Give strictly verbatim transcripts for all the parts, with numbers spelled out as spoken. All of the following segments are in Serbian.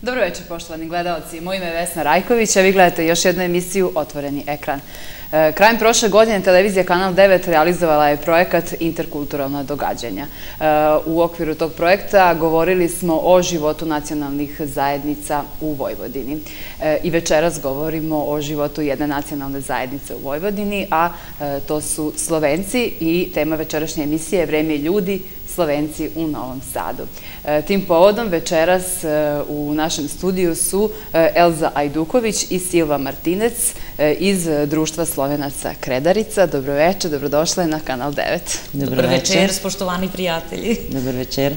Dobro večer, poštovani gledalci. Moje ime je Vesna Rajković, a vi gledate još jednu emisiju Otvoreni ekran. Krajem prošle godine televizija Kanal devet realizovala je projekat Interkulturalna događanja. U okviru tog projekta govorili smo o životu nacionalnih zajednica u Vojvodini. I večeras govorimo o životu jedne nacionalne zajednice u Vojvodini, a to su Slovenci i tema večerašnje emisije je Vreme ljudi, Slovenci u Novom Sadu. Tim povodom večeras u našem studiju su Elza Ajduković i Silva Martinec iz Društva Slovenaca Kredarica. Dobro večer, dobrodošle na Kanal devet. Dobro večer, spoštovani prijatelji. Dobro večer.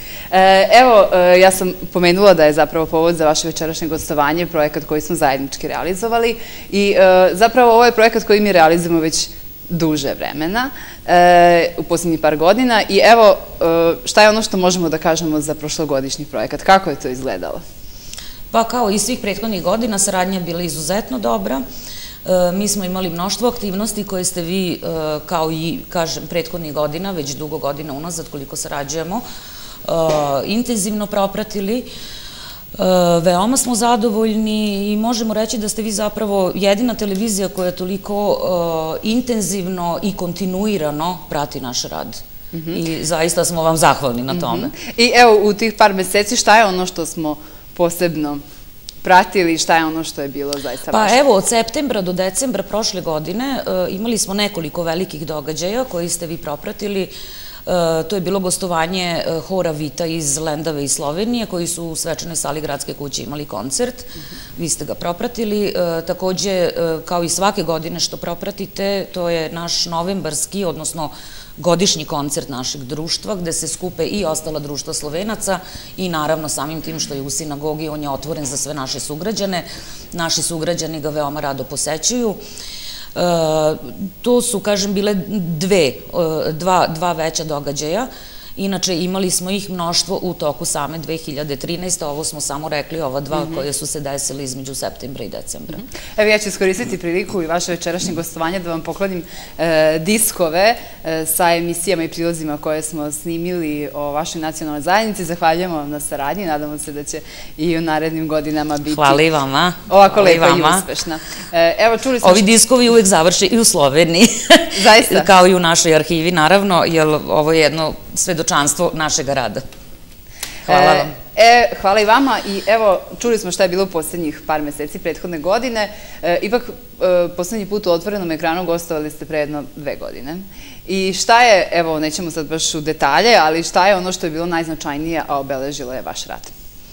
Evo, ja sam pomenula da je zapravo povod za vaše večerašnje gostovanje projekat koji smo zajednički realizovali i zapravo ovo je projekat koji mi realizujemo već duže vremena, u posljednjih par godina i evo šta je ono što možemo da kažemo za prošlogodišnji projekat, kako je to izgledalo? Pa kao i svih prethodnih godina, saradnja je bila izuzetno dobra. Mi smo imali mnoštvo aktivnosti koje ste vi, kao i, kažem, prethodnih godina, već dugo godina unazad koliko sarađujemo, intenzivno propratili. Veoma smo zadovoljni i možemo reći da ste vi zapravo jedina televizija koja toliko intenzivno i kontinuirano prati naš rad. I zaista smo vam zahvalni na tome. I evo, u tih par meseci šta je ono što smo posebno pratili i šta je ono što je bilo zaista važno? Pa evo, od septembra do decembra prošle godine imali smo nekoliko velikih događaja koji ste vi propratili. To je bilo gostovanje hora Vita iz Lendave i Slovenije, koji su u svečanoj sali Gradske kuće imali koncert. Vi ste ga propratili. Takođe, kao i svake godine što propratite, to je naš novembarski, odnosno godišnji koncert našeg društva, gde se skupe i ostala društva Slovenaca i naravno samim tim što je u sinagogi, on je otvoren za sve naše sugrađane. Naši sugrađani ga veoma rado posećuju. To su, kažem, bile dve, dva veća događaja. Inače, imali smo ih mnoštvo u toku same dve hiljade trinaeste. Ovo smo samo rekli, ova dva koje su se desili između septembra i decembra. Evo, ja ću iskoristiti priliku i vaše večerašnje gostovanje da vam poklonim diskove sa emisijama i prilozima koje smo snimili o vašoj nacionalnoj zajednici. Zahvaljujemo vam na saradnji. Nadamo se da će i u narednim godinama biti Hvala i vama. Ovako lepa i uspešna. Evo, čuli smo... Ovi diskovi uvek završe i u Sloveniji. Zaista? Kao i u našoj arhivi, naravno, jer ovo je jedno svedočanstvo našeg rada. Hvala vam. Hvala i vama i evo, čuli smo šta je bilo u posljednjih par meseci prethodne godine. Ipak, posljednji put u Otvorenom ekranu gostovali ste pre jedno dve godine. I šta je, evo, nećemo sad baš u detalje, ali šta je ono što je bilo najznačajnije, a obeležilo je vaš rad?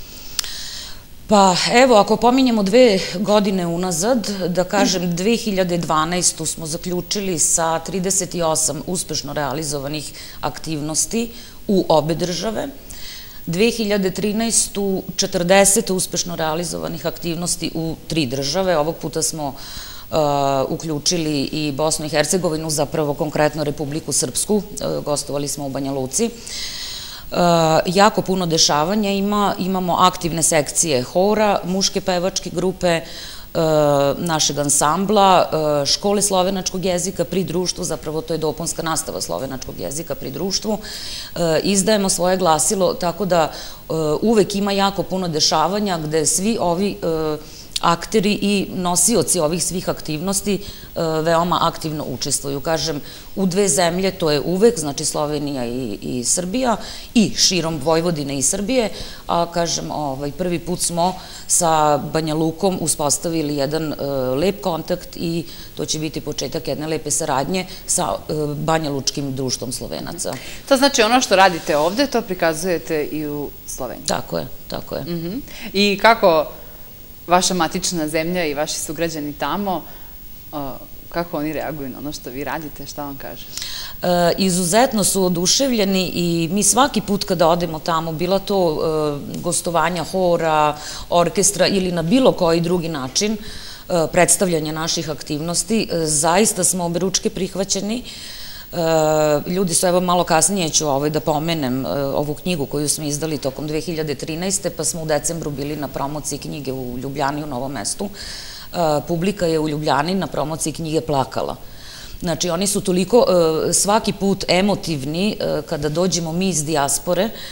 Pa evo, ako pominjemo dve godine unazad, da kažem dve hiljade dvanaestu smo zaključili sa trideset osam uspešno realizovanih aktivnosti u obe države, dve hiljade trinaestu četrdeset uspešno realizovanih aktivnosti u tri države, ovog puta smo uključili i Bosnu i Hercegovinu, zapravo konkretno Republiku Srpsku, gostovali smo u Banja Luci. Jako puno dešavanja ima, imamo aktivne sekcije hora, muške pevačke grupe, našeg ansambla, škole slovenačkog jezika pri društvu, zapravo to je dopunska nastava slovenačkog jezika pri društvu. Izdajemo svoje glasilo, tako da uvek ima jako puno dešavanja gde svi ovi akteri i nosioci ovih svih aktivnosti veoma aktivno učestvuju. Kažem, u dve zemlje to je uvek, znači Slovenija i Srbija i širom Vojvodine i Srbije, a kažem, prvi put smo sa Banja Lukom uspostavili jedan lep kontakt i to će biti početak jedne lepe saradnje sa Banja Lučkim društvom Slovenaca. To znači ono što radite ovde, to prikazujete i u Sloveniji? Tako je, tako je. I kako vaša matična zemlja i vaši sugrađani tamo, kako oni reaguju na ono što vi radite, šta vam kaže? Izuzetno su oduševljeni i mi svaki put kada odemo tamo, bila to gostovanja hora, orkestra ili na bilo koji drugi način predstavljanja naših aktivnosti, zaista smo oberučke prihvaćeni. Ljudi su, evo malo kasnije ću da pomenem ovu knjigu koju smo izdali tokom dve hiljade trinaeste. pa smo u decembru bili na promociji knjige u Ljubljani u Novom mestu. Publika je u Ljubljani na promociji knjige plakala. Znači, oni su toliko svaki put emotivni kada dođemo mi iz dijaspore,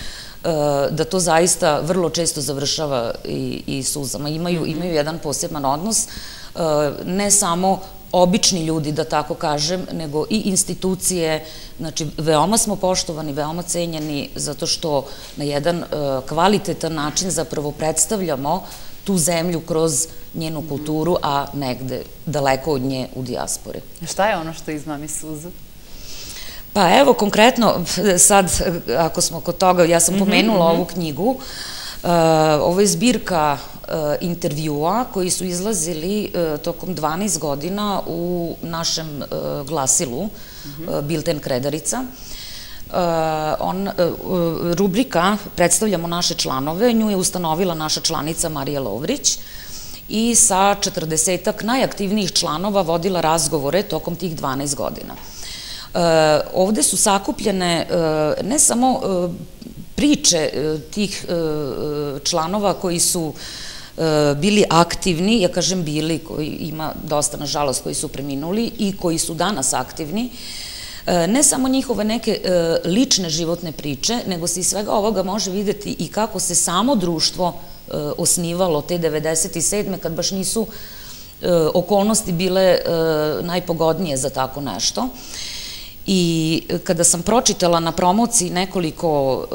da to zaista vrlo često završava i suzama. Imaju jedan poseban odnos, ne samo obični ljudi, da tako kažem, nego i institucije. Znači, veoma smo poštovani, veoma cenjeni, zato što na jedan kvalitetan način zapravo predstavljamo tu zemlju kroz njenu kulturu, a negde daleko od nje u dijaspori. Šta je ono što izmami suzu? Pa evo, konkretno, sad, ako smo kod toga, ja sam pomenula ovu knjigu, ovo je zbirka intervjua koji su izlazili tokom dvanaest godina u našem glasilu, Bilten Kredarica. Rubrika Predstavljamo naše članove, nju je ustanovila naša članica Marija Lovrić i sa četrdesetak najaktivnijih članova vodila razgovore tokom tih dvanaest godina. Ovde su sakupljene ne samo priče tih članova koji su bili aktivni, ja kažem bili, koji ima dosta, nažalost, koji su preminuli i koji su danas aktivni, ne samo njihove neke lične životne priče, nego se iz svega ovoga može videti i kako se samo društvo osnivalo te devedeset sedme kad baš nisu okolnosti bile najpogodnije za tako nešto. I kada sam pročitala na promociji nekoliko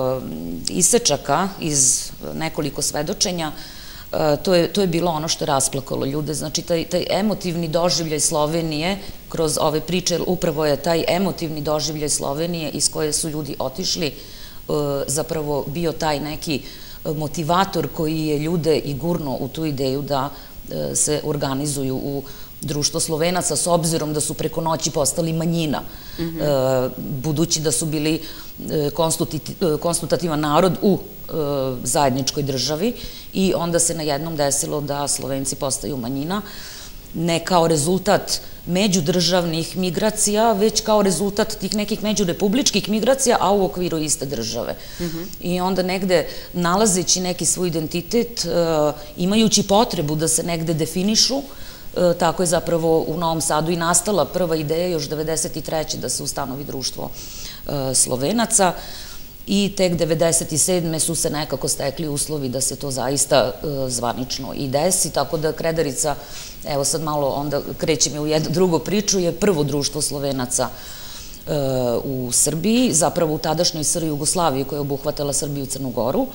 isečaka iz nekoliko svedočenja, to je bilo ono što je rasplakalo ljude. Znači, taj emotivni doživljaj Slovenije kroz ove priče, upravo je taj emotivni doživljaj Slovenije iz koje su ljudi otišli zapravo bio taj neki motivator koji je ljude i gurno u tu ideju da se organizuju u društvo Slovenaca, s obzirom da su preko noći postali manjina, budući da su bili konstitutivan narod u zajedničkoj državi i onda se na jednom desilo da Slovenci postaju manjina, ne kao rezultat međudržavnih migracija, već kao rezultat tih nekih međurepubličkih migracija, a u okviru iste države. I onda negde, nalazeći neki svoj identitet, imajući potrebu da se negde definišu, tako je zapravo u Novom Sadu i nastala prva ideja još devedeset treće da se ustanovi društvo Slovenaca i tek devedeset sedme su se nekako stekli uslovi da se to zaista zvanično i desi, tako da Kredarica, evo sad malo onda krećem u jednu drugu priču, je prvo društvo Slovenaca u Srbiji, zapravo u tadašnjoj S R Jugoslaviji koja je obuhvatala Srbiju i Crnu Goru.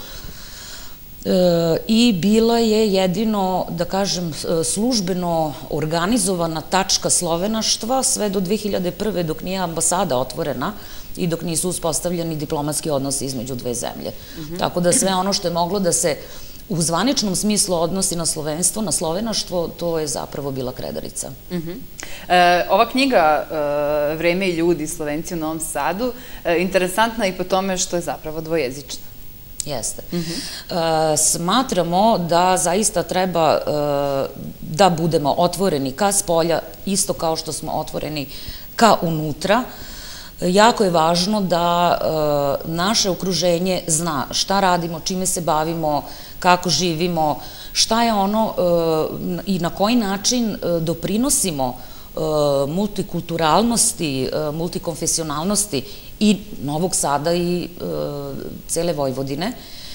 I bila je jedino, da kažem, službeno organizovana tačka slovenaštva sve do dve hiljade prve dok nije ambasada otvorena i dok nisu uspostavljeni diplomatski odnosi između dve zemlje. Tako da sve ono što je moglo da se u zvaničnom smislu odnosi na slovenstvo, na slovenaštvo, to je zapravo bila Kredarica. Ova knjiga Vreme i ljudi, Slovenci u Novom Sadu, interesantna i po tome što je zapravo dvojezična. Jeste. Smatramo da zaista treba da budemo otvoreni ka spolja, isto kao što smo otvoreni ka unutra. Jako je važno da naše okruženje zna šta radimo, čime se bavimo, kako živimo, šta je ono i na koji način doprinosimo multikulturalnosti, multikonfesionalnosti i Novog Sada i cele Vojvodine.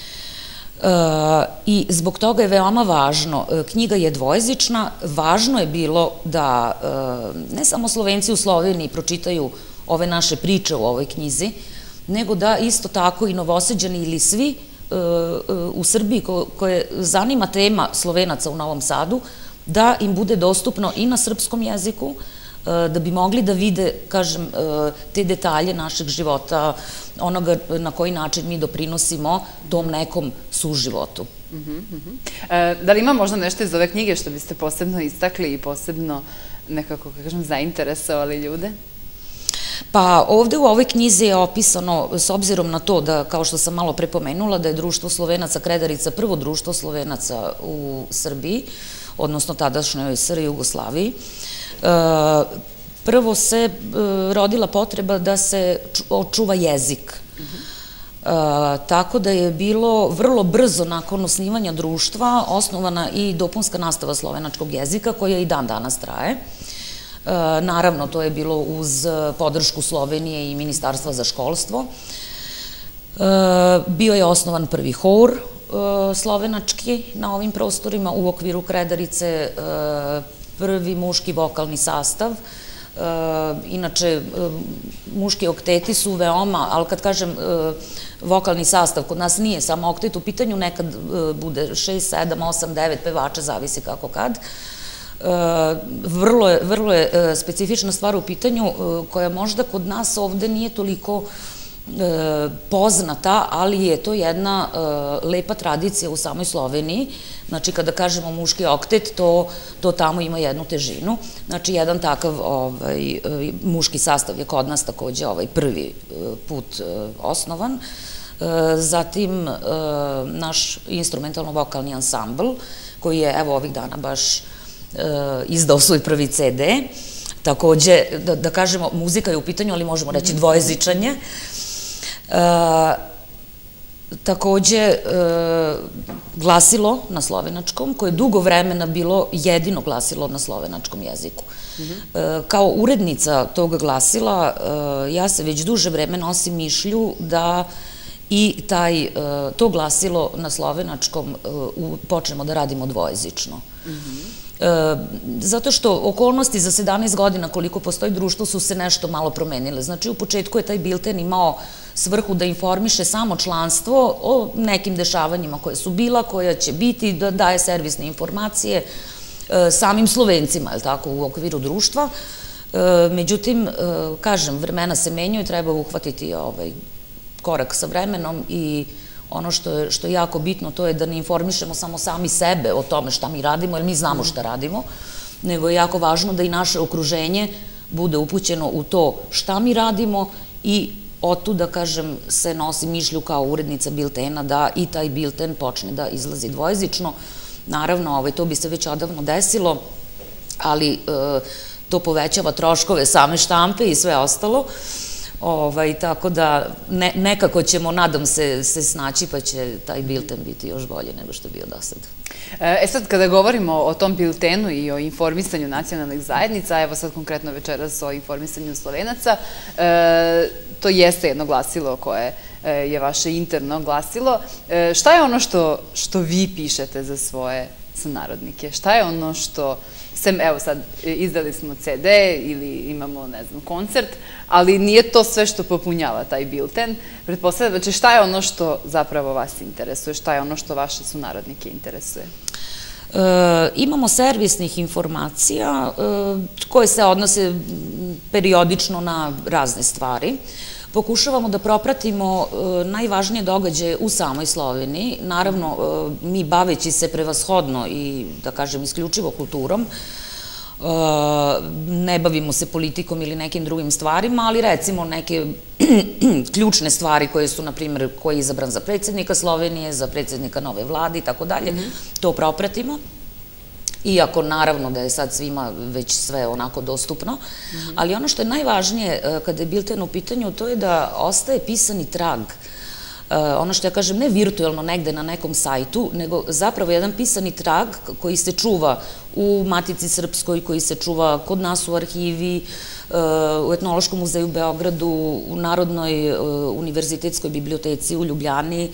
I zbog toga je veoma važno, knjiga je dvojezična, važno je bilo da ne samo Slovenci u Sloveniji pročitaju ove naše priče u ovoj knjizi, nego da isto tako i Novosađani ili svi u Srbiji koje zanima tema Slovenaca u Novom Sadu, da im bude dostupno i na srpskom jeziku, da bi mogli da vide, kažem, te detalje našeg života, onoga na koji način mi doprinosimo tom nekom suživotu. Da li ima možda nešto iz ove knjige što biste posebno istakli i posebno nekako, kažem, zainteresovali ljude? Pa ovde u ovoj knjizi je opisano, s obzirom na to da, kao što sam malo prepomenula, da je društvo Slovenaca Kredarica prvo društvo Slovenaca u Srbiji, odnosno tadašnjoj S R Jugoslaviji, prvo se rodila potreba da se očuva jezik. Tako da je bilo vrlo brzo nakon osnivanja društva osnovana i dopunska nastava slovenačkog jezika koja i dan danas traje. Naravno, to je bilo uz podršku Slovenije i Ministarstva za školstvo. Bio je osnovan prvi hor slovenački na ovim prostorima u okviru Kredarice, prvi muški vokalni sastav. Inače, muški okteti su veoma, ali kad kažem vokalni sastav, kod nas nije samo oktet u pitanju, nekad bude šest, sedam, osam, devet pevača, zavisi kako kad. Vrlo je specifična stvar u pitanju koja možda kod nas ovde nije toliko poznata, ali je to jedna lepa tradicija u samoj Sloveniji. Znači, kada kažemo muški oktet, to tamo ima jednu težinu. Znači, jedan takav muški sastav je kod nas takođe prvi put osnovan. Zatim, naš instrumentalno-vokalni ansambl, koji je, evo, ovih dana baš izdao svoj prvi ce de. Takođe, da kažemo, muzika je u pitanju, ali možemo reći dvojezičanje. Takođe, glasilo na slovenačkom, koje je dugo vremena bilo jedino glasilo na slovenačkom jeziku. Kao urednica tog glasila, ja se već duže vreme nosim mišlju da i to glasilo na slovenačkom počnemo da radimo dvojezično. Zato što okolnosti za sedamnaest godina koliko postoji društvo su se nešto malo promenile. Znači, u početku je taj bilten imao svrhu da informiše samo članstvo o nekim dešavanjima koje su bila, koja će biti, da daje servisne informacije samim Slovencima, je li tako, u okviru društva. Međutim, kažem, vremena se menjaju i treba uhvatiti korak sa vremenom i ono što je jako bitno, to je da ne informišemo samo sami sebe o tome šta mi radimo, jer mi znamo šta radimo, nego je jako važno da i naše okruženje bude upućeno u to šta mi radimo i otud, da kažem, se nosi mišlju kao urednica biltena da i taj bilten počne da izlazi dvojezično. Naravno, to bi se već odavno desilo, ali to povećava troškove same štampe i sve ostalo. Tako da nekako ćemo, nadam se, se snaći pa će taj bilten biti još bolje nego što je bio do sada. E sad, kada govorimo o tom biltenu i o informisanju nacionalnih zajednica, evo sad konkretno večeras o informisanju Slovenaca, to jeste jedno glasilo koje je vaše interno glasilo. Šta je ono što vi pišete za svoje sunarodnike? Šta je ono što... Evo sad, izdali smo ce de ili imamo, ne znam, koncert, ali nije to sve što popunjava taj bilten. Pretpostavljam, znači šta je ono što zapravo vas interesuje, šta je ono što vaše sunarodnike interesuje? Imamo servisnih informacija koje se odnose periodično na razne stvari. Pokušavamo da propratimo najvažnije događaje u samoj Sloveniji. Naravno, mi baveći se prevashodno i, da kažem, isključivo kulturom, ne bavimo se politikom ili nekim drugim stvarima, ali recimo neke ključne stvari koje su, na primjer, ko je izabran za predsjednika Slovenije, za predsjednika nove vlade i tako dalje, to propratimo. Iako, naravno, da je sad svima već sve onako dostupno, ali ono što je najvažnije kada je bilten u pitanju, to je da ostaje pisani trag. Ono što ja kažem, ne virtualno negde na nekom sajtu, nego zapravo jedan pisani trag koji se čuva u Matici Srpskoj, koji se čuva kod nas u arhivi, u Etnološkom muzeju u Beogradu, u Narodnoj univerzitetskoj biblioteci u Ljubljani,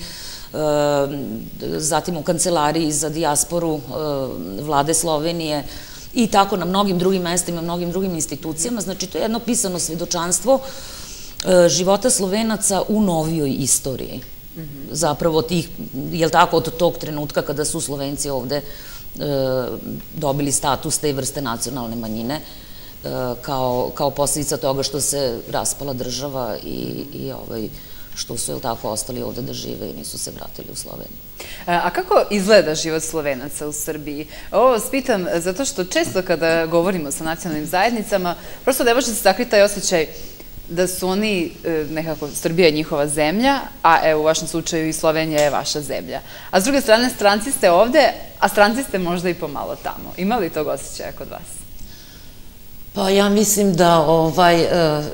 zatim u kancelariji za dijasporu vlade Slovenije i tako na mnogim drugim mestima, mnogim drugim institucijama. Znači, to je jedno pisano svedočanstvo života Slovenaca u novijoj istoriji. Zapravo tih, je li tako, od tog trenutka kada su Slovenci ovde dobili status te vrste nacionalne manjine kao posljedica toga što se raspala država i što su, je li tako, ostali ovde da žive i nisu se vratili u Sloveniju. A kako izgleda život Slovenaca u Srbiji? Ovo vas pitam zato što često kada govorimo sa nacionalnim zajednicama, prosto ne može se sakriti taj osjećaj da su oni nekako, Srbija je njihova zemlja, a evo u vašem slučaju i Slovenija je vaša zemlja. A s druge strane, stranci ste ovde, a stranci ste možda i pomalo tamo. Ima li tog osjećaja kod vas? Pa ja mislim da ovaj...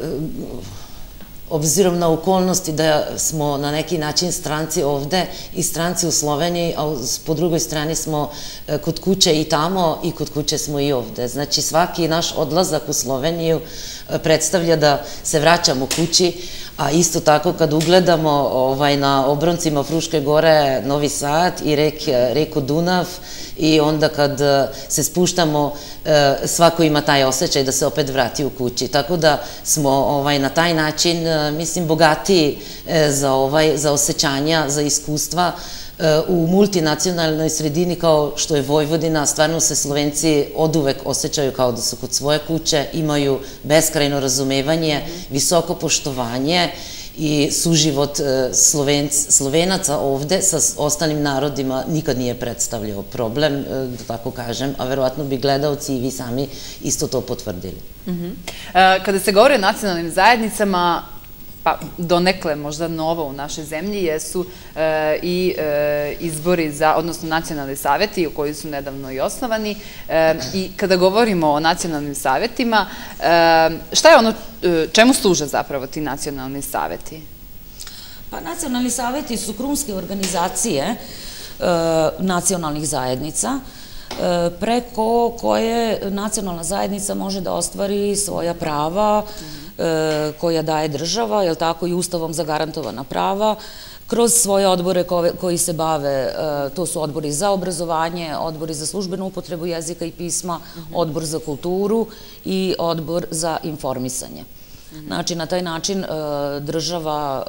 obzirom na okolnosti da smo na neki način stranci ovde i stranci u Sloveniji, a po drugoj strani smo kod kuće i tamo i kod kuće smo i ovde. Znači svaki naš odlazak u Sloveniju predstavlja da se vraćamo kući, A isto tako kad ugledamo na obroncima Fruške gore Novi Sad i reku Dunav i onda kad se spuštamo, svako ima taj osjećaj da se opet vrati u kući. Tako da smo na taj način, mislim, bogatiji za osjećanja, za iskustva. U multinacionalnoj sredini kao što je Vojvodina, stvarno se Slovenci oduvek osjećaju kao da su kod svoje kuće, imaju beskrajno razumevanje, visoko poštovanje i suživot Slovenaca ovde sa ostalim narodima nikad nije predstavljao problem, da tako kažem, a verovatno bi gledaoci i vi sami isto to potvrdili. Kada se govori o nacionalnim zajednicama, pa donekle možda novo u našoj zemlji, jesu i izbori za, odnosno nacionalni savjeti koji su nedavno i osnovani. I kada govorimo o nacionalnim savjetima, šta je ono, čemu služe zapravo ti nacionalni savjeti? Pa nacionalni savjeti su krunske organizacije nacionalnih zajednica preko koje nacionalna zajednica može da ostvari svoja prava koja daje država, je li tako, i Ustavom zagarantovana prava, kroz svoje odbore koji se bave, to su odbori za obrazovanje, odbori za službenu upotrebu jezika i pisma, odbor za kulturu i odbor za informisanje. Znači, na taj način država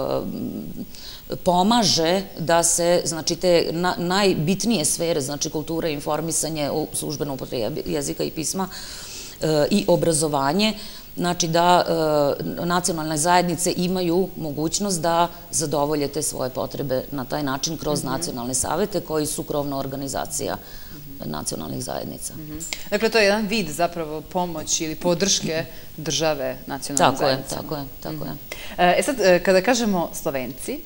pomaže da se, znači, te najbitnije sfere, znači kultura i informisanje, službenu upotrebu jezika i pisma i obrazovanje, znači da nacionalne zajednice imaju mogućnost da zadovolje te svoje potrebe na taj način kroz nacionalne savete koji su krovna organizacija nacionalnih zajednica. Dakle, to je jedan vid zapravo pomoći ili podrške države nacionalnim zajednicama. Tako je, tako je. E sad, kada kažemo Slovenci,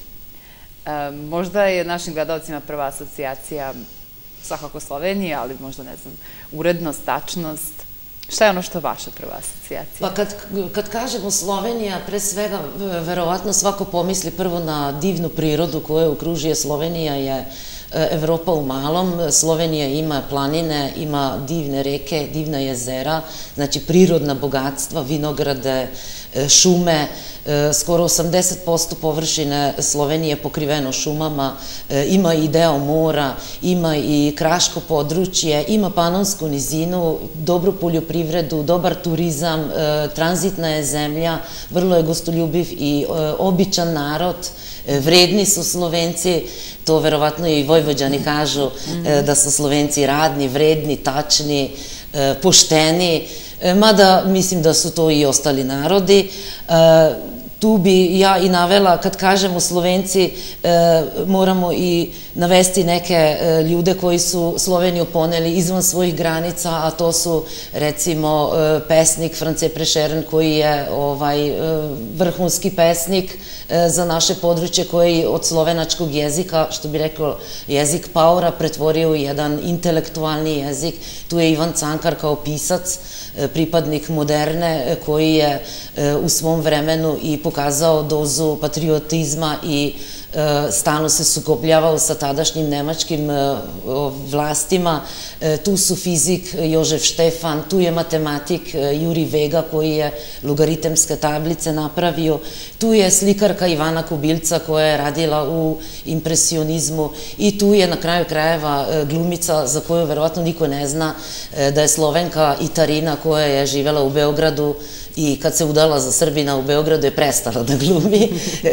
možda je našim gledalcima prva asocijacija svakako Slovenija, ali možda, ne znam, urednost, tačnost. Šta je ono što je vaša prva asocijacija? Pa kad kažemo Slovenija, pre svega, verovatno svako pomisli prvo na divnu prirodu koja okružuje. Slovenija je Evropa u malom. Slovenija ima planine, ima divne reke, divna jezera, znači prirodna bogatstva, vinograde, šume. Skoro osamdeset posto površine Slovenije je pokriveno šumama, ima i deo mora, ima i kraško područje, ima panonsku nizinu, dobru poljoprivredu, dobar turizam, tranzitna je zemlja, vrlo je gostoljubiv i običan narod, vredni su Slovenci, to verovatno i Vojvođani kažu da su Slovenci radni, vredni, tačni, pošteni, mada mislim da su to i ostali narodi. Tu bi ja i navela, kad kažemo Slovenci, moramo i navesti neke ljude koji su Sloveniju poneli izvan svojih granica, a to su recimo pesnik France Prešeren koji je vrhunski pesnik za naše područje, koji od slovenačkog jezika, što bi rekao jezik paora, pretvorio u jedan intelektualni jezik. Tu je Ivan Cankar kao pisac, pripadnik moderne, koji je u svom vremenu i pokazao dozu patriotizma i stalno se sukobljavao sa tadašnjim nemačkim vlastima. Tu su fizik Jožef Štefan, tu je matematik Juri Vega koji je logaritemske tablice napravio, tu je slikarka Ivana Kubilca koja je radila u impresionizmu i tu je na kraju krajeva glumica za koju verovatno niko ne zna da je Slovenka Itarina koja je živela u Beogradu i kad se udala za Srbina u Beogradu je prestala da glumi.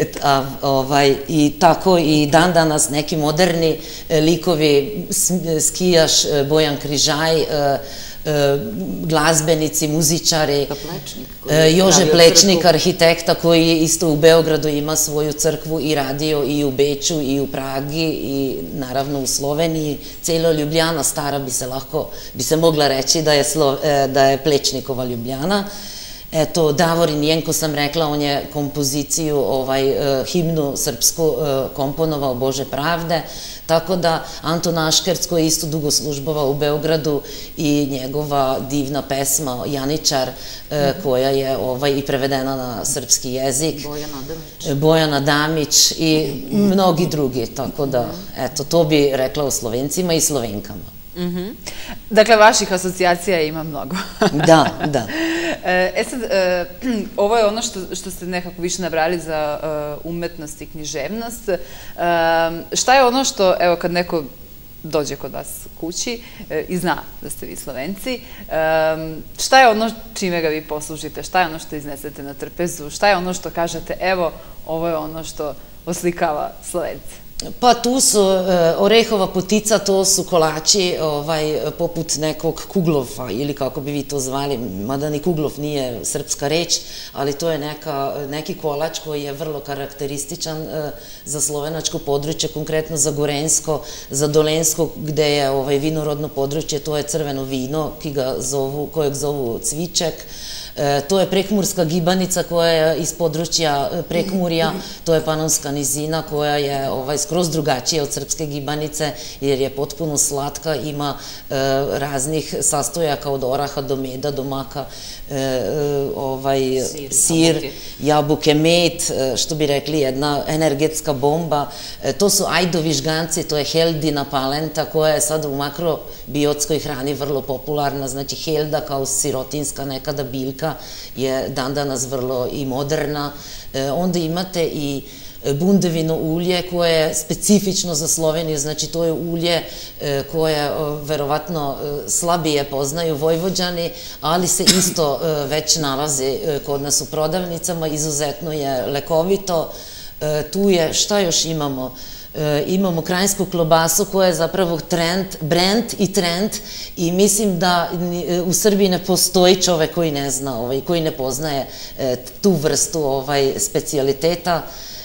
I tako i dan danas neki moderni likovi, skijaš Bojan Križaj, glazbenici, muzičari, Jože Plečnik, arhitekta koji isto u Beogradu ima svoju crkvu i radio i u Beču i u Pragi i naravno u Sloveniji. Celo Ljubljana stara bi se lahko, bi se mogla reći da je Plečnikova Ljubljana. Eto, Davorin Jenko sam rekla, on je kompoziciju, himnu srpsku komponovao Bože pravde, tako da Anton Aškerc koji je isto dugo službovao u Beogradu i njegova divna pesma Janičar koja je i prevedena na srpski jezik, Bojana Damić i mnogi drugi, tako da, eto, to bi rekla o Slovencima i Slovenkama. Dakle, vaših asocijacija ima mnogo. Da, da. E sad, ovo je ono što ste nekako više nabrali za umetnost i književnost. Šta je ono što, evo, kad neko dođe kod vas kući i zna da ste vi Slovenci, šta je ono čime ga vi poslužite, šta je ono što iznesete na trpezu, šta je ono što kažete, evo, ovo je ono što oslikava Slovence? Pa tu su orehova potica, to su kolači poput nekog kuglova ili kako bi vi to zvali, mada ni kuglov nije srpska reč, ali to je neki kolač koji je vrlo karakterističan za slovenačko područje, konkretno za Gorensko, za Dolensko, gde je vinorodno područje, to je crveno vino kojeg zovu cviček. To je prekmurska gibanica koja je iz područja Prekmurja, to je panonska nizina koja je skroz drugačija od srpske gibanice jer je potpuno slatka, ima raznih sastojaka od oraha do meda, do maka, sir, jabuke, med, što bi rekli jedna energetska bomba. To su ajdovi žganci, to je heldina palenta koja je sad u makrobiotskoj hrani vrlo popularna, znači helda kao sirotinska nekada biljka je dan danas vrlo i moderna. Onda imate i bundevino ulje koje je specifično za Sloveniju, znači to je ulje koje verovatno slabije poznaju Vojvođani, ali se isto već nalazi kod nas u prodavnicama, izuzetno je lekovito. Tu je, šta još imamo? Imamo krajinjsku klobasu koja je zapravo brend i trend i mislim da u Srbiji ne postoji čovek koji ne zna, koji ne poznaje tu vrstu specijaliteta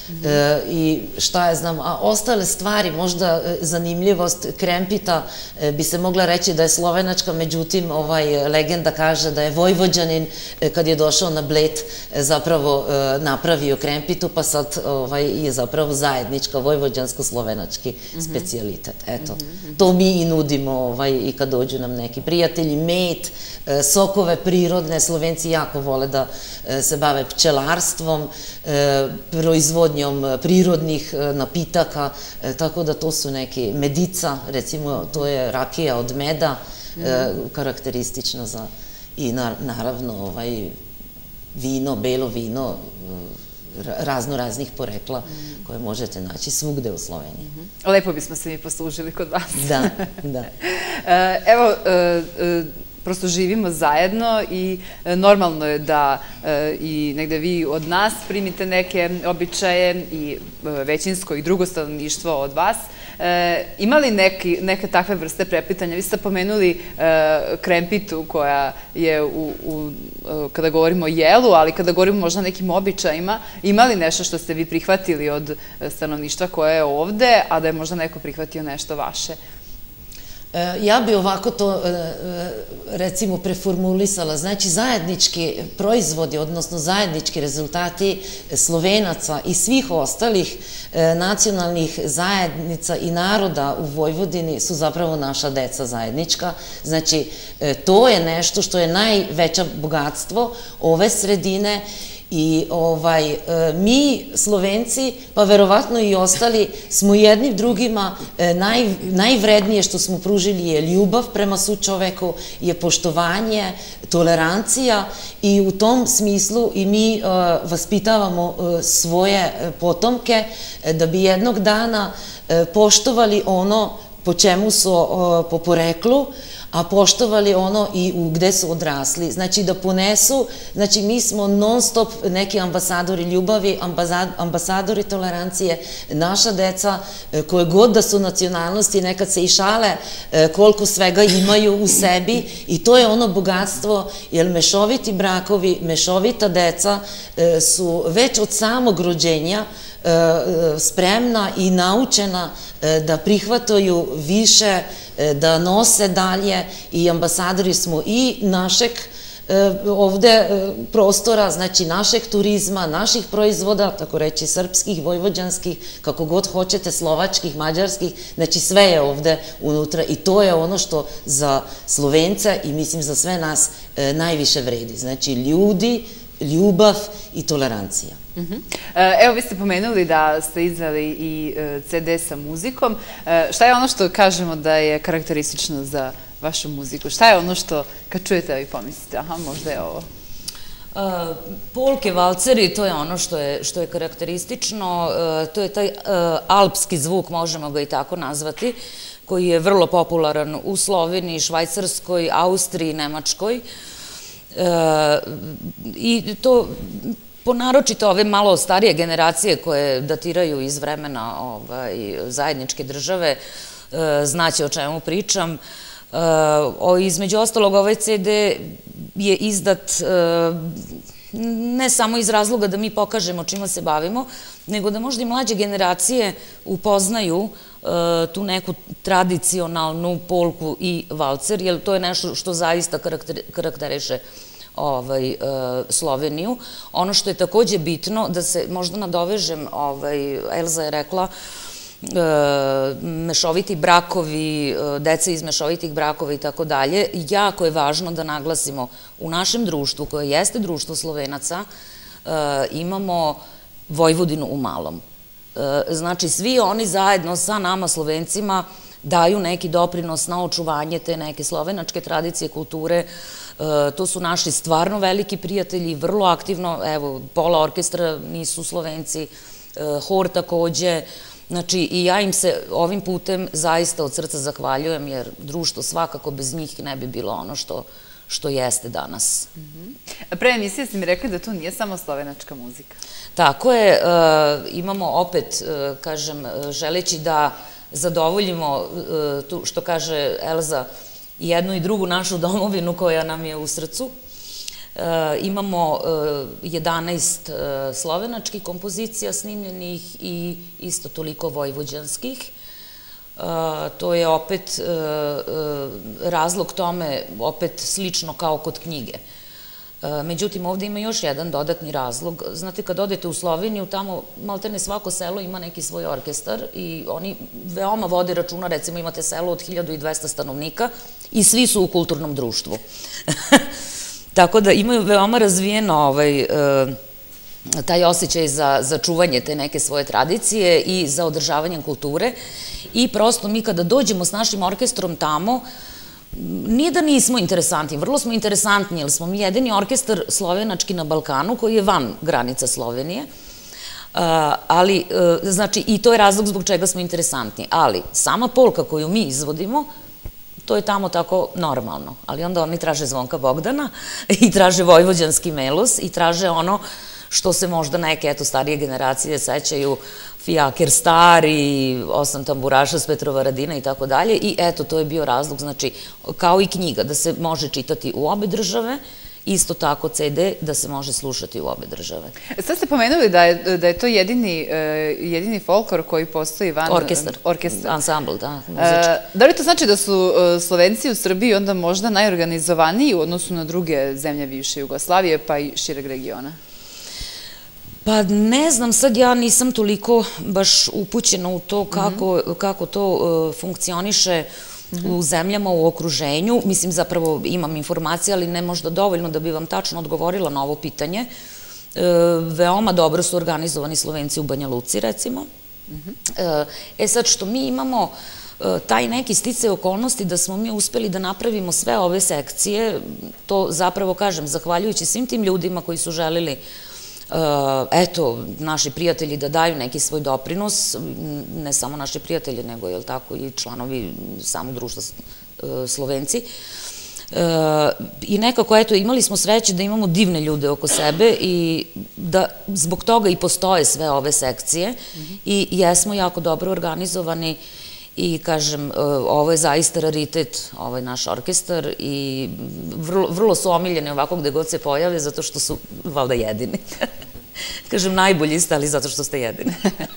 i šta je znam, a ostale stvari, možda zanimljivost krempita bi se mogla reći da je slovenačka, međutim legenda kaže da je Vojvođanin kad je došao na Bled zapravo napravio krempitu, pa sad je zapravo zajednička vojvođansko-slovenački specijalitet. Eto, to mi i nudimo i kad dođu nam neki prijatelji. Med, sokove prirodne, Slovenci jako vole da se bave pčelarstvom, proizvodnjom prirodnih napitaka, tako da to su neki medica, recimo to je rakija od meda, karakteristična za i naravno vino, belo vino, razno raznih porekla koje možete naći svugde u Sloveniji. Lepo bismo se mi poslužili kod vas. Da, da. Evo, prosto živimo zajedno i normalno je da i negde vi od nas primite neke običaje i većinsko i drugo stanovništvo od vas. Ima li neke takve vrste preplitanja? Vi ste pomenuli krempitu koja je, kada govorimo o jelu, ali kada govorimo možda o nekim običajima, ima li nešto što ste vi prihvatili od stanovništva koje je ovde, a da je možda neko prihvatio nešto vaše? Ja bi ovako to, recimo, preformulisala. Znači, zajednički proizvodi, odnosno zajednički rezultati Slovenaca i svih ostalih nacionalnih zajednica i naroda u Vojvodini su zapravo naša deca zajednička. Znači, to je nešto što je najveće bogatstvo ove sredine. I mi, Slovenci, pa verovatno i ostali, smo jednim drugima, najvrednije što smo pružili je ljubav prema sučoveku, je poštovanje, tolerancija i u tom smislu i mi vaspitavamo svoje potomke da bi jednog dana poštovali ono po čemu su po poreklu, a poštovali ono i gde su odrasli. Znači da ponesu, znači mi smo non stop neki ambasadori ljubavi, ambasadori tolerancije, naša deca, koje god da su nacionalnosti, nekad se i šale koliko svega imaju u sebi i to je ono bogatstvo, jer mešoviti brakovi, mešovita deca su već od samog rođenja spremna i naučena da prihvataju više, da nose dalje i ambasadori smo i našeg ovde prostora, znači našeg turizma, naših proizvoda, tako reći srpskih, vojvođanskih, kako god hoćete, slovačkih, mađarskih, znači sve je ovde unutra i to je ono što za Slovence i mislim za sve nas najviše vredi. Znači ljudi, ljubav i tolerancija. Evo, vi ste pomenuli da ste izdali i ce de sa muzikom. Šta je ono što kažemo da je karakteristično za vašu muziku? Šta je ono što kad čujete vi pomislite, aha, možda je ovo? Polke, valceri, to je ono što je karakteristično, to je taj alpski zvuk, možemo ga i tako nazvati, koji je vrlo popularan u Sloveniji, Švajcarskoj, Austriji, Nemačkoj. I to, po naročito ove malo starije generacije koje datiraju iz vremena zajedničke države, znaće o čemu pričam. Između ostalog, ovaj ce de je izdat ne samo iz razloga da mi pokažemo čima se bavimo, nego da možda i mlađe generacije upoznaju tu neku tradicionalnu polku i valcer, jer to je nešto što zaista karakteriše Sloveniju. Ono što je takođe bitno, da se možda nadovežem, Elza je rekla, mešoviti brakovi, deca iz mešovitih brakova i tako dalje, jako je važno da naglasimo u našem društvu, koje jeste društvo Slovenaca, imamo Vojvodinu u malom. Znači, svi oni zajedno sa nama Slovencima daju neki doprinos na očuvanje te neke slovenačke tradicije, kulture. To su naši stvarno veliki prijatelji, vrlo aktivno, evo, pola orkestra nisu Slovenci, hor takođe. Znači, i ja im se ovim putem zaista od srca zahvaljujem, jer društvo svakako bez njih ne bi bilo ono što jeste danas. Pre emisije ste mi rekli da to nije samo slovenačka muzika. Tako je, imamo opet, kažem, želeći da zadovoljimo, što kaže Elza, jednu i drugu našu domovinu koja nam je u srcu. Imamo jedanaest slovenačkih kompozicija snimljenih i isto toliko vojvođanskih. To je opet razlog tome, opet slično kao kod knjige. Međutim, ovde ima još jedan dodatni razlog. Znate, kad odete u Sloveniju, tamo maltene svako selo ima neki svoj orkestar i oni veoma vode računa, recimo imate selo od hiljadu dvesta stanovnika i svi su u kulturnom društvu. Tako da imaju veoma razvijeno taj osjećaj za čuvanje te neke svoje tradicije i za održavanje kulture. I prosto mi kada dođemo s našim orkestrom tamo, nije da nismo interesantni, vrlo smo interesantni, jer smo mi jedini orkestar slovenački na Balkanu koji je van granica Slovenije. Ali, znači, i to je razlog zbog čega smo interesantni. Ali, sama polka koju mi izvodimo, to je tamo tako normalno, ali onda oni traže Zvonka Bogdana i traže vojvođanski melos i traže ono što se možda neke, eto, starije generacije sećaju, Fijaker stari, Osam tamburaša s Petrovaradina i tako dalje, i eto, to je bio razlog, znači, kao i knjiga, da se može čitati u obe države, isto tako ce de da se može slušati u obe države. Sad ste pomenuli da je to jedini folklor koji postoji van... Orkestar, ansambl, da, muzički. Da li to znači da su Slovenci u Srbiji onda možda najorganizovaniji u odnosu na druge zemlje bivše Jugoslavije pa i šireg regiona? Pa ne znam, sad ja nisam toliko baš upućena u to kako to funkcioniše u zemljama, u okruženju. Mislim, zapravo imam informacije, ali ne možda dovoljno da bi vam tačno odgovorila na ovo pitanje. Veoma dobro su organizovani Slovenci u Banja Luci, recimo. E sad, što mi imamo taj neki sticaj okolnosti da smo mi uspeli da napravimo sve ove sekcije, to zapravo kažem, zahvaljujući svim tim ljudima koji su želeli, eto, naši prijatelji da daju neki svoj doprinos, ne samo naši prijatelji, nego, je li tako, i članovi samog društva Slovenci. I nekako, eto, imali smo sreće da imamo divne ljude oko sebe i da zbog toga i postoje sve ove sekcije i jesmo jako dobro organizovani i, kažem, ovo je zaista raritet, ovaj naš orkestar, i vrlo su omiljeni ovako gde god se pojave, zato što su valjda jedini. Kažem, najbolji ste, ali zato što ste jedini.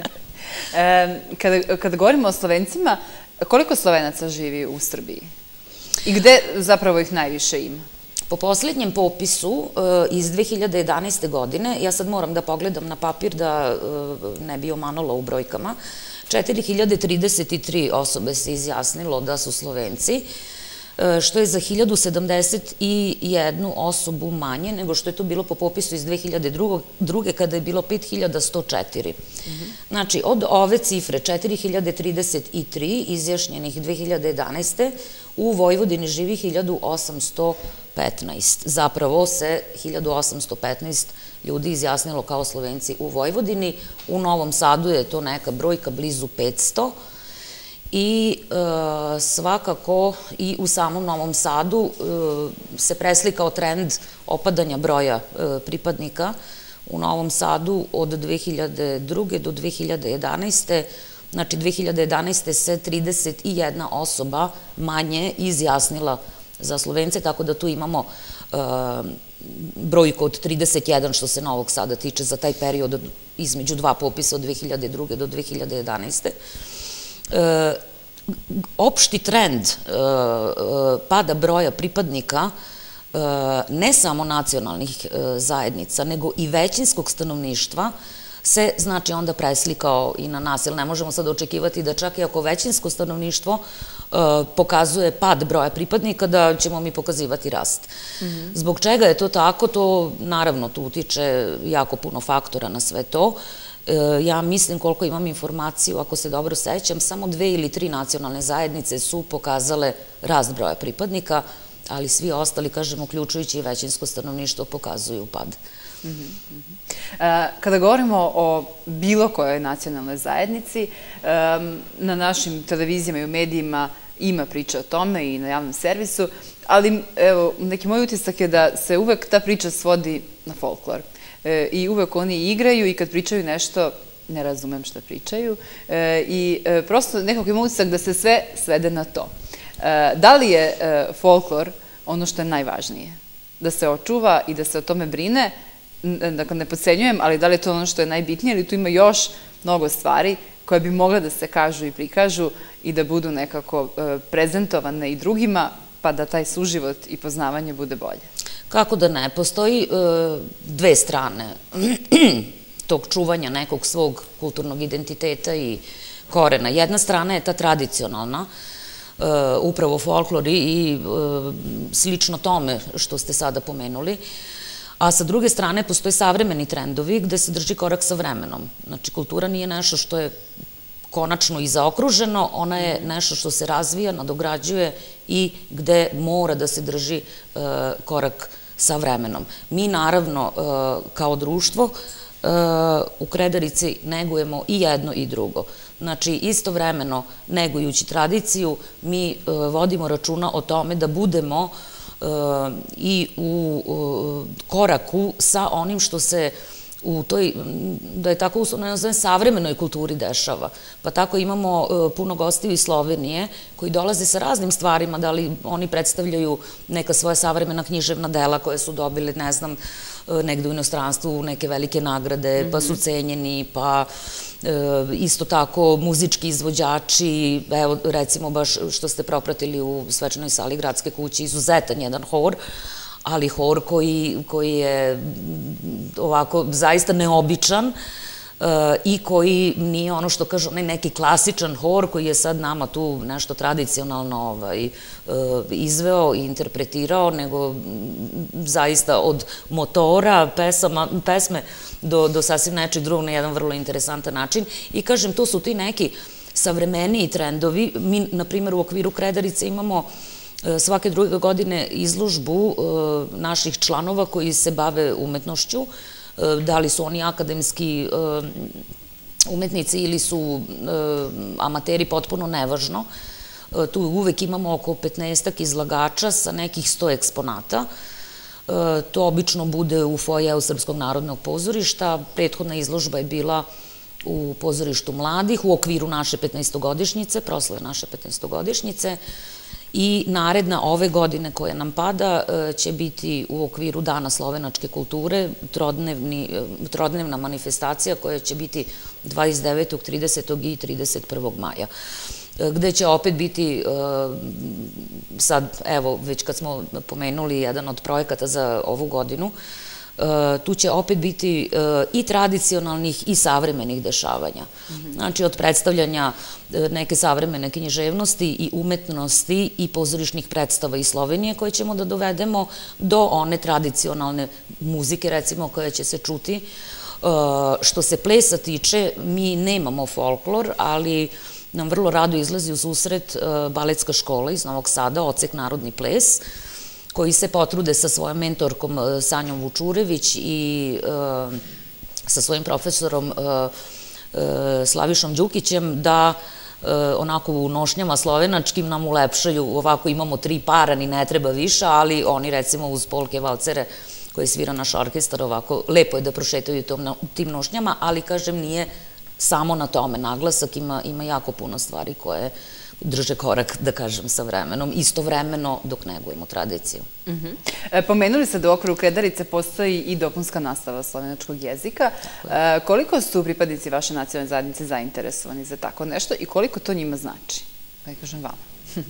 Kada govorimo o Slovencima, koliko Slovenaca živi u Srbiji? I gde zapravo ih najviše ima? Po poslednjem popisu iz dve hiljade jedanaeste. godine, ja sad moram da pogledam na papir da ne bi omanula u brojkama, četiri hiljade trideset tri osobe se izjasnilo da su Slovenci. što je za hiljadu sedamdeset jednu osobu manje nego što je to bilo po popisu iz dve hiljade druge. kada je bilo pet hiljada sto četiri. Znači, od ove cifre četiri hiljade trideset tri izjašnjenih dve hiljade jedanaeste. u Vojvodini živi hiljadu osamsto petnaest. Zapravo se hiljadu osamsto petnaest ljudi izjasnilo kao Slovenci u Vojvodini. U Novom Sadu je to neka brojka blizu petsto. I svakako i u samom Novom Sadu se preslikao trend opadanja broja pripadnika. U Novom Sadu od dve hiljade druge. do dve hiljade jedanaeste. Znači, dve hiljade jedanaeste. se trideset jedna osoba manje izjasnila za Slovence, tako da tu imamo brojku od trideset jedan što se Novog Sada tiče za taj period između dva popisa od dve hiljade druge. do dve hiljade jedanaeste. Opšti trend pada broja pripadnika ne samo nacionalnih zajednica, nego i većinskog stanovništva se, znači, onda preslikao i na nas. Jer ne možemo sad očekivati da čak i ako većinsko stanovništvo pokazuje pad broja pripadnika, da ćemo mi pokazivati rast. Zbog čega je to tako? To, naravno, tu utiče jako puno faktora na sve to. Ja mislim, koliko imam informaciju, ako se dobro sećam, samo dve ili tri nacionalne zajednice su pokazale rast broja pripadnika, ali svi ostali, kažem, uključujući i većinsko stanovništvo, pokazuju pad. Kada govorimo o bilo kojoj nacionalnoj zajednici, na našim televizijama i u medijima ima priča o tome i na javnom servisu, ali evo, neki moj utisak je da se uvek ta priča svodi na folklor. I uvek oni igraju i kad pričaju nešto, ne razumem šta pričaju, i prosto nekako ima utisak da se sve svede na to. Da li je folklor ono što je najvažnije? Da se očuva i da se o tome brine? Dakle, ne podcenjujem, ali da li je to ono što je najbitnije ili tu ima još mnogo stvari koje bi mogle da se kažu i prikažu i da budu nekako prezentovane i drugima, pa da taj suživot i poznavanje bude bolje? Kako da ne? Postoji dve strane tog čuvanja nekog svog kulturnog identiteta i korena. Jedna strana je ta tradicionalna, upravo folklor i slično tome što ste sada pomenuli, a sa druge strane postoje savremeni trendovi gde se drži korak sa vremenom. Znači, kultura nije nešto što je konačno i zaokruženo, ona je nešto što se razvija, nadograđuje i gde mora da se drži korak sa vremenom. Mi, naravno, kao društvo u Kredarici negujemo i jedno i drugo. Znači, istovremeno negujući tradiciju, mi vodimo računa o tome da budemo i u koraku sa onim što se u toj, da je tako u savremenoj kulturi dešava. Pa tako imamo puno gostiju iz Slovenije koji dolaze sa raznim stvarima, da li oni predstavljaju neka svoja savremena književna dela koje su dobili, ne znam, negde u inostranstvu, neke velike nagrade, pa su cenjeni, pa isto tako muzički izvođači, evo recimo baš što ste propratili u svečanoj sali Gradske kuće, izuzetan jedan hor, ali hor koji je ovako zaista neobičan i koji nije ono što kažu neki klasičan hor koji je sad nama tu nešto tradicionalno izveo i interpretirao, nego zaista od motora, pesme do sasvim nečeg drugog na jedan vrlo interesantan način. I kažem, to su ti neki savremeniji trendovi. Mi, na primjer, u okviru Kredarice imamo svake druge godine izložbu naših članova koji se bave umetnošću, da li su oni akademski umetnici ili su amateri, potpuno nevažno. Tu uvek imamo oko petnaestak izlagača sa nekih sto eksponata. To obično bude u foajeu Srpskog narodnog pozorišta. Prethodna izložba je bila u pozorištu mladih u okviru naše petnaestogodišnjice, proslave naše petnaestogodišnjice. I naredna ove godine koja nam pada će biti u okviru Dana slovenačke kulture, trodnevna manifestacija koja će biti dvadeset devetog, tridesetog i trideset prvog maja, gde će opet biti, sad evo već kad smo pomenuli jedan od projekata za ovu godinu, tu će opet biti i tradicionalnih i savremenih dešavanja. Znači, od predstavljanja neke savremene književnosti i umetnosti i pozorišnih predstava iz Slovenije koje ćemo da dovedemo do one tradicionalne muzike, recimo, koja će se čuti. Što se plesa tiče, mi nemamo folklor, ali nam vrlo rado izlazi u susret baletska škola iz Novog Sada, Odsek Narodni ples, koji se potrude sa svojom mentorkom Sanjom Vučurević i sa svojim profesorom Slavišom Đukićem da onako u nošnjama slovenačkim nam ulepšaju, ovako imamo tri para, ni ne treba više, ali oni recimo uz polke, valcere koje svira naš orkestar, ovako lepo je da prošetaju tim nošnjama, ali kažem nije samo na tome naglasak, ima jako puno stvari koje drže korak, da kažem, sa vremenom, istovremeno dok negujemo tradiciju. Pomenuli ste da u okviru Kedarice postoji i dopunska nastava slovenačkog jezika. Koliko su pripadnici vaše nacionalne zajednice zainteresovani za tako nešto i koliko to njima znači? Da je kažem vama.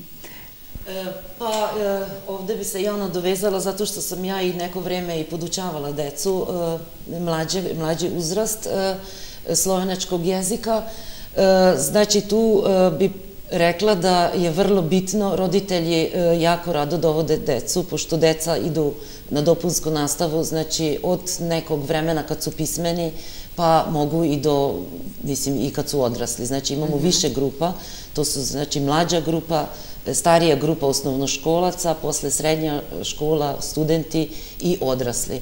Pa, ovde bi se ja nadovezala zato što sam ja i neko vreme i podučavala decu, mlađi uzrast slovenačkog jezika. Znači, tu bi rekla da je vrlo bitno, roditelji jako rado dovode decu, pošto deca idu na dopunsku nastavu, znači od nekog vremena kad su pismeni, pa mogu i do, mislim, i kad su odrasli. Znači, imamo više grupa, to su, znači, mlađa grupa, starija grupa osnovnoškolaca, posle srednja škola, studenti i odrasli.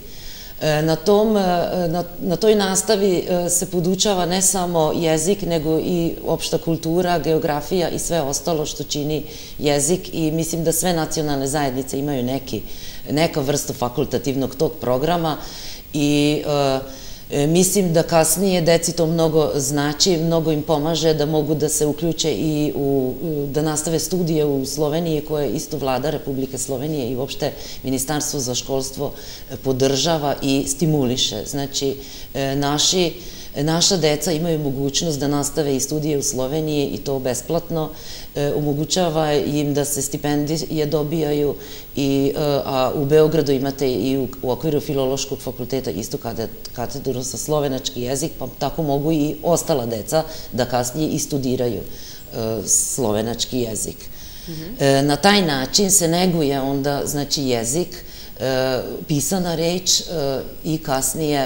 Na toj nastavi se podučava ne samo jezik, nego i opšta kultura, geografija i sve ostalo što čini jezik i mislim da sve nacionalne zajednice imaju neka vrsta fakultativnog tog programa i mislim da kasnije deci to mnogo znači, mnogo im pomaže da mogu da se uključe i da nastave studije u Sloveniji koje isto vlada Republike Slovenije i uopšte Ministarstvo za školstvo podržava i stimuliše. Znači, naša deca imaju mogućnost da nastave i studije u Sloveniji i to besplatno. Omogućava im da se stipendije dobijaju, a u Beogradu imate i u okviru Filološkog fakulteta istu katedru za slovenački jezik, pa tako mogu i ostala deca da kasnije i studiraju slovenački jezik. Na taj način se neguje onda, znači, jezik, pisana reč i kasnije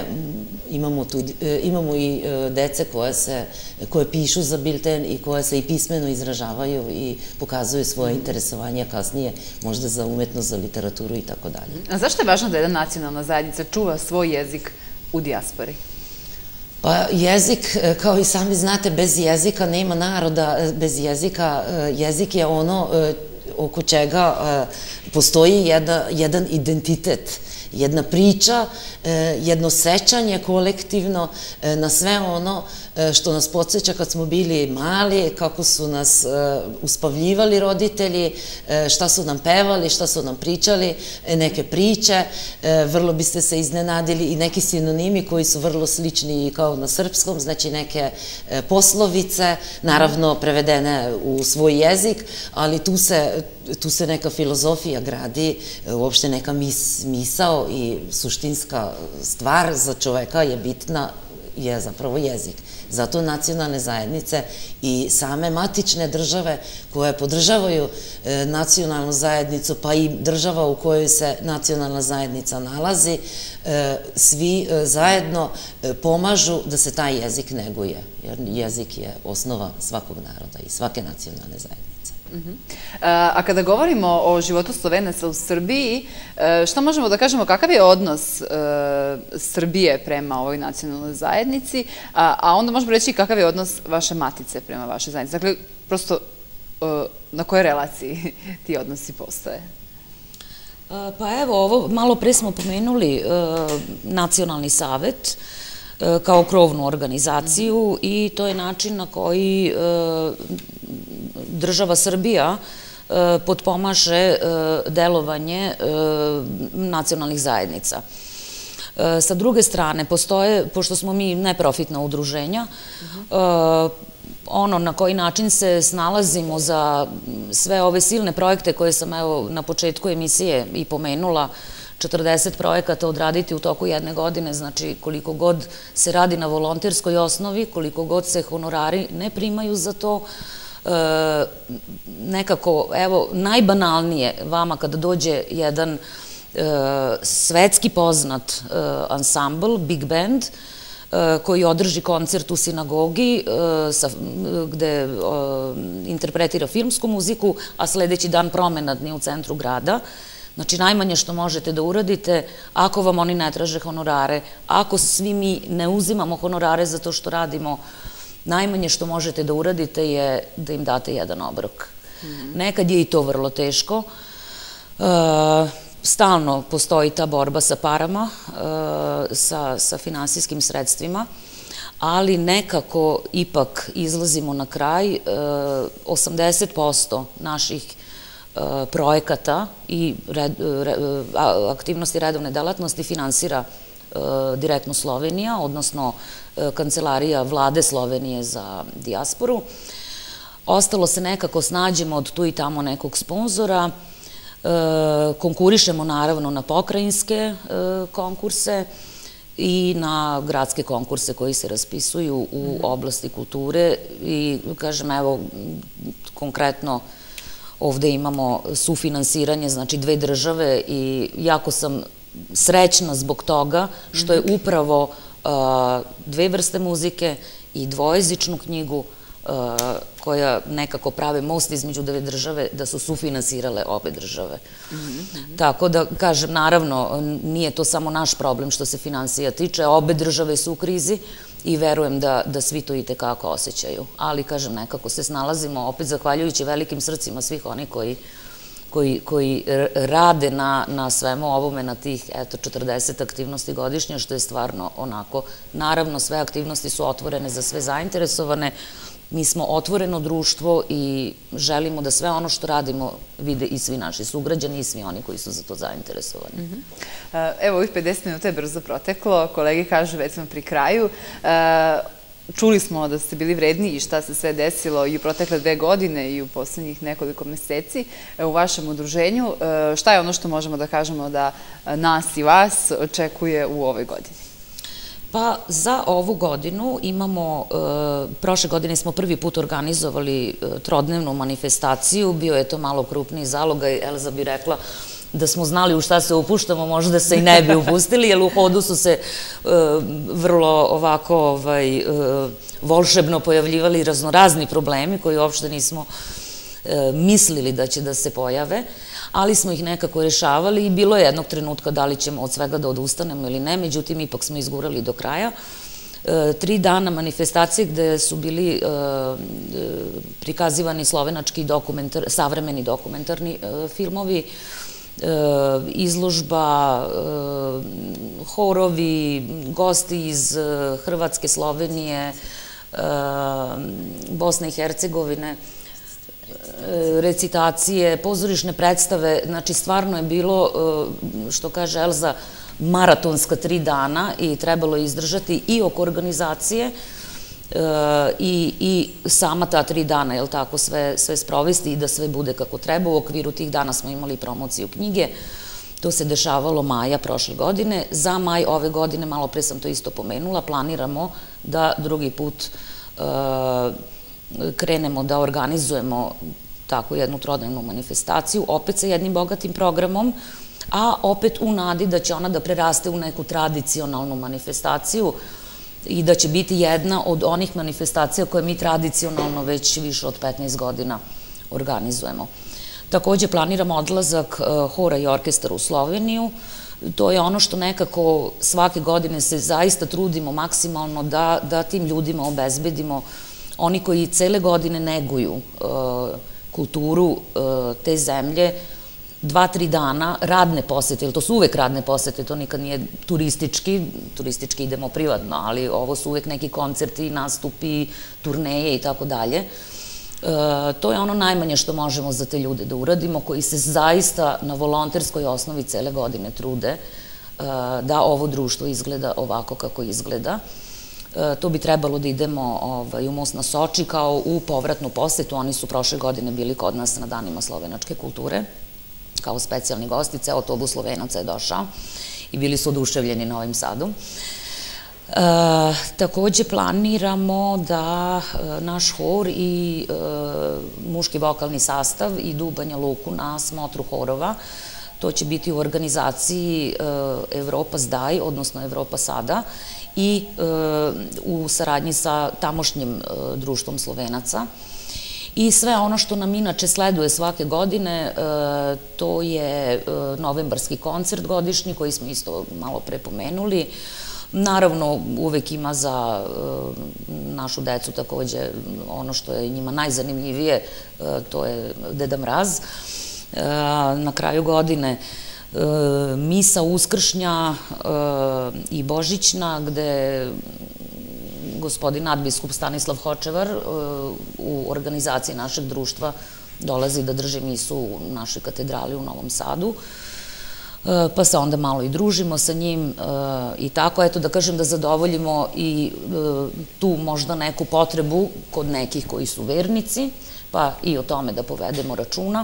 imamo i dece koje pišu za bilten i koje se i pismeno izražavaju i pokazuju svoje interesovanje kasnije možda za umetnost, za literaturu i tako dalje. A zašto je važno da jedna nacionalna zajednica čuva svoj jezik u dijaspori? Pa jezik, kao i sami znate, bez jezika nema naroda, bez jezika, jezik je ono oko čega postoji jedan identitet, jedna priča, jedno sećanje kolektivno na sve ono što nas podsjeća kad smo bili mali, kako su nas uspavljivali roditelji, šta su nam pevali, šta su nam pričali, neke priče, vrlo biste se iznenadili i neki sinonimi koji su vrlo slični i kao na srpskom, znači neke poslovice, naravno prevedene u svoj jezik, ali tu se tu se neka filozofija gradi, uopšte neka misao i suštinska stvar za čoveka je bitna, je zapravo jezik. Zato nacionalne zajednice i same matične države koje podržavaju nacionalnu zajednicu, pa i država u kojoj se nacionalna zajednica nalazi, svi zajedno pomažu da se taj jezik neguje, jer jezik je osnova svakog naroda i svake nacionalne zajednice. A kada govorimo o životu Slovenaca u Srbiji, šta možemo da kažemo, kakav je odnos Srbije prema ovoj nacionalnoj zajednici, a onda možemo reći kakav je odnos vaše matice prema vašoj zajednici? Dakle, prosto na kojoj relaciji ti odnosi postoje? Pa evo, ovo malo pre smo pomenuli Nacionalni savet kao krovnu organizaciju i to je način na koji država Srbija potpomaže delovanje nacionalnih zajednica. Sa druge strane, postoje, pošto smo mi neprofitna udruženja, ono na koji način se snalazimo za sve ove silne projekte koje sam evo na početku emisije i pomenula, četrdeset projekata odraditi u toku jedne godine, znači koliko god se radi na volonterskoj osnovi, koliko god se honorari ne primaju za to, nekako, evo, najbanalnije vama kada dođe jedan svetski poznat ansambl, Big Band, koji održi koncert u sinagogi gde interpretira filmsku muziku, a sledeći dan promenadni u centru grada. Znači, najmanje što možete da uradite, ako vam oni ne traže honorare, ako svi mi ne uzimamo honorare za to što radimo, najmanje što možete da uradite je da im date jedan obrok. Nekad je i to vrlo teško. Stalno postoji ta borba sa parama, sa finansijskim sredstvima, ali nekako ipak izlazimo na kraj. osamdeset posto naših projekata i aktivnosti redovne delatnosti finansira direktno Slovenija, odnosno Kancelarija vlade Slovenije za dijasporu. Ostalo se nekako snađemo od tu i tamo nekog sponzora, konkurišemo naravno na pokrajinske konkurse i na gradske konkurse koji se raspisuju u oblasti kulture i, kažem, evo, konkretno ovde imamo sufinansiranje, znači dve države i jako sam srećna zbog toga što je upravo dve vrste muzike i dvojezičnu knjigu koja nekako prave most između dve države, da su sufinansirale obe države. Tako da, kažem, naravno, nije to samo naš problem što se finansija tiče, obe države su u krizi i verujem da svi to i tekako osjećaju. Ali, kažem, nekako se snalazimo, opet zahvaljujući velikim srcima svih onih koji rade na svemu ovome, na tih, eto, četrdeset aktivnosti godišnje, što je stvarno onako. Naravno, sve aktivnosti su otvorene za sve zainteresovane. Mi smo otvoreno društvo i želimo da sve ono što radimo vide i svi naši sugrađani i svi oni koji su za to zainteresovani. Evo, ovih pedeset minuta je brzo proteklo. Kolege kažu, već smo pri kraju. Čuli smo da ste bili vredni i šta se sve desilo i u protekle dve godine i u poslednjih nekoliko meseci u vašem udruženju. Šta je ono što možemo da kažemo da nas i vas očekuje u ovoj godini? Pa za ovu godinu imamo, prošle godine smo prvi put organizovali trodnevnu manifestaciju, bio je to malo krupniji zalogaj, Elza bi rekla da smo znali u šta se upuštamo, možda se i ne bi upustili, jer u hodu su se vrlo ovako volšebno pojavljivali raznorazni problemi koji uopšte nismo mislili da će da se pojave, ali smo ih nekako rešavali i bilo je jednog trenutka da li ćemo od svega da odustanemo ili ne, međutim ipak smo izgurali do kraja. Tri dana manifestacije gde su bili prikazivani slovenački savremeni dokumentarni filmovi, izložba, horovi, gosti iz Hrvatske, Slovenije, Bosne i Hercegovine, recitacije, pozorišne predstave, znači stvarno je bilo, što kaže Elza, maratonska tri dana i trebalo je izdržati i oko organizacije i sama ta tri dana, jel tako, sve sprovesti i da sve bude kako treba. U okviru tih dana smo imali promociju knjige, to se dešavalo maja prošle godine. Za maj ove godine, malo pre sam to isto pomenula, planiramo da drugi put krenemo da organizujemo tako jednu trodnevnu manifestaciju, opet sa jednim bogatim programom, a opet u nadi da će ona da preraste u neku tradicionalnu manifestaciju i da će biti jedna od onih manifestacija koje mi tradicionalno već više od petnaest godina organizujemo. Takođe planiramo odlazak hora i orkestra u Sloveniju. To je ono što nekako svake godine se zaista trudimo maksimalno da tim ljudima obezbedimo, oni koji cele godine neguju kulturu te zemlje, dva, tri dana radne posete, jer to su uvek radne posete, to nikad nije turistički, turistički idemo privatno, ali ovo su uvek neki koncerti, nastupi, turneje i tako dalje. To je ono najmanje što možemo za te ljude da uradimo, koji se zaista na volonterskoj osnovi cele godine trude da ovo društvo izgleda ovako kako izgleda. To bi trebalo da idemo u Most na Soči kao u povratnu posetu. Oni su prošle godine bili kod nas na danima slovenačke kulture. kao specijalni gostice, autobus Slovenaca je došao i bili su oduševljeni Novim Sadom. Takođe planiramo da naš hor i muški vokalni sastav idu u Banja Luku na smotru horova. To će biti u organizaciji Evropa zdaj, odnosno Evropa sada, i u saradnji sa tamošnjim društvom Slovenaca. I sve ono što nam inače sleduje svake godine, to je novembarski koncert godišnji, koji smo isto malo pre pomenuli. Naravno, uvek ima za našu decu takođe ono što je njima najzanimljivije, to je Deda Mraz. Na kraju godine misa uskršnja i božićna, gde gospodin nadbiskup Stanislav Hočevar u organizaciji našeg društva dolazi da drži misu u našoj katedrali u Novom Sadu, pa se onda malo i družimo sa njim i tako, eto da kažem da zadovoljimo i tu možda neku potrebu kod nekih koji su vernici, pa i o tome da povedemo računa.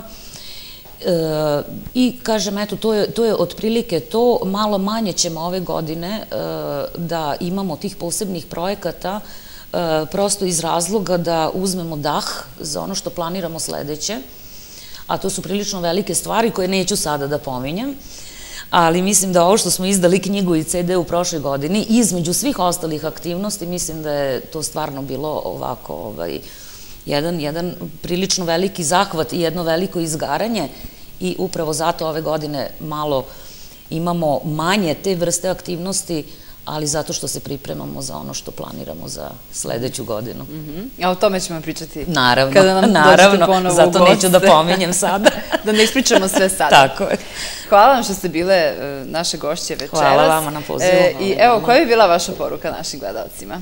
I kažem, eto, to je otprilike to, malo manje ćemo ove godine da imamo tih posebnih projekata, prosto iz razloga da uzmemo dah za ono što planiramo sledeće, a to su prilično velike stvari koje neću sada da pominjem, ali mislim da ovo što smo izdali knjigu i ce de u prošloj godini, između svih ostalih aktivnosti, mislim da je to stvarno bilo ovako, jedan, jedan prilično veliki zahvat i jedno veliko izgaranje i upravo zato ove godine malo imamo manje te vrste aktivnosti, ali zato što se pripremamo za ono što planiramo za sledeću godinu. A o tome ćemo pričati kada nam dođete ponovo u goste. Zato neću da pominjem sada. Da ne ispričamo sve sada. Tako je. Hvala vam što ste bile naše gošće večeras. Hvala vama na pozivu. I evo, koja bi bila vaša poruka našim gledalcima?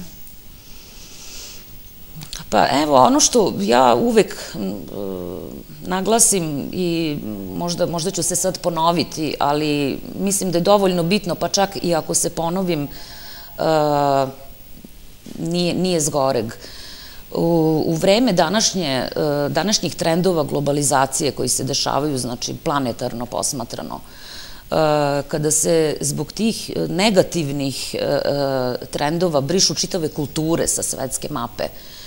Pa evo, ono što ja uvek naglasim i možda ću se sad ponoviti, ali mislim da je dovoljno bitno, pa čak i ako se ponovim, nije zgoreg. U vreme današnjih trendova globalizacije koji se dešavaju, znači planetarno posmatrano, kada se zbog tih negativnih trendova brišu čitave kulture sa svetske mape,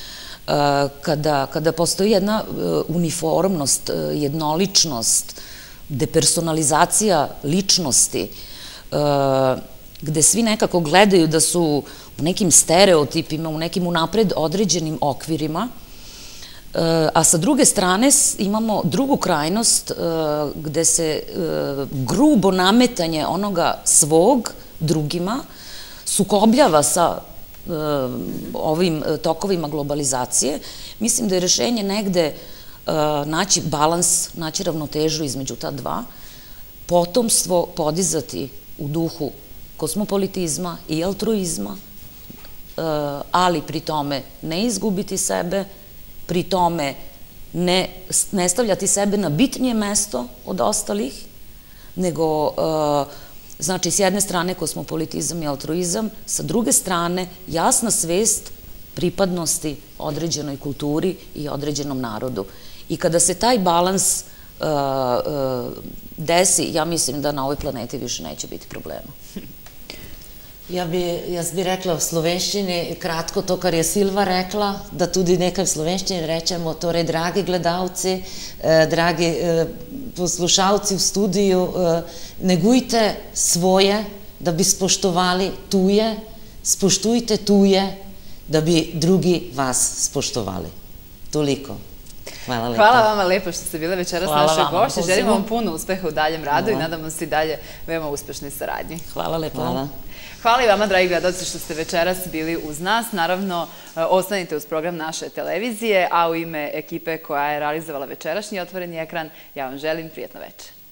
kada postoji jedna uniformnost, jednoličnost, depersonalizacija ličnosti, gde svi nekako gledaju da su u nekim stereotipima, u nekim unapred određenim okvirima, a sa druge strane imamo drugu krajnost gde se grubo nametanje onoga svog drugima sukobljava sa ovim tokovima globalizacije. Mislim da je rešenje negde naći balans, naći ravnotežu između ta dva, potomstvo podizati u duhu kosmopolitizma i altruizma, ali pri tome ne izgubiti sebe, pri tome ne stavljati sebe na bitnije mesto od ostalih, nego znači, s jedne strane kosmopolitizam i altruizam, sa druge strane jasna svest pripadnosti određenoj kulturi i određenom narodu. I kada se taj balans desi, ja mislim da na ovoj planeti više neće biti problema. Jaz bi rekla v slovenščini kratko to, kar je Silva rekla, da tudi nekaj v slovenščini rečemo, torej, dragi gledalci, dragi poslušalci v studiju, negujte svoje, da bi spoštovali tuje, spoštujte tuje, da bi drugi vas spoštovali. Toliko. Hvala lepo. Hvala vama lepo što ste bile večeras naše gošće. Želimo vam puno uspeha u daljem radu i nadamo se i dalje veoma uspešnoj saradnji. Hvala lepo. Hvala. Hvala i vama, dragi gledalci, što ste večeras bili uz nas. Naravno, ostanite uz program naše televizije, a u ime ekipe koja je realizovala večerašnji otvoreni ekran, ja vam želim prijatno večer.